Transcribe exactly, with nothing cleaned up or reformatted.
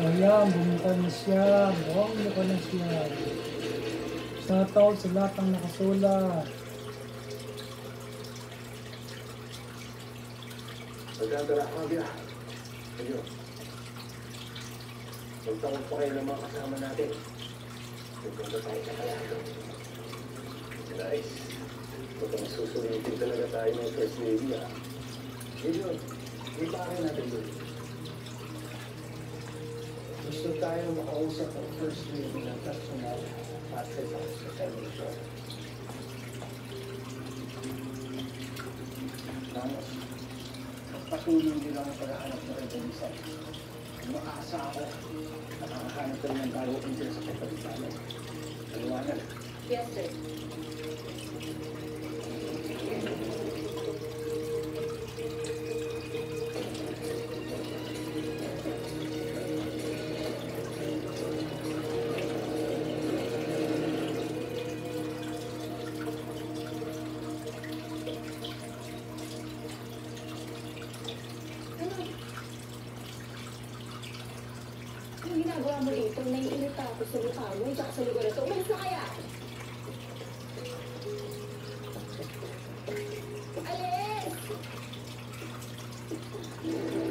Ayan, bumita na siya. Buwang ka na siya. Shoutout sa lahat ng nakasulat. Magdadala ka biya. Ayun. Magtawag pa kayo ng mga kasama natin. Pupunta tayo sa kalado. Guys, mukhang susulitin talaga tayo ng First Lady ah. Ayun, may bakit natin doon. Gusto tayo makausap ng First Lady ng personal at sa hospitalation. Vamos. Patuloy nila ang paghahanap ng Revolution. Umaasa ako, nakakahanap ka rin ng baruin sila sa kapatid namin. Aliwanag. Yes, sir. Anong ginagawa mo rito? Naiinit ako sa mukha mo, tsaka sa lugar na ito. Umalis na kaya! Alis!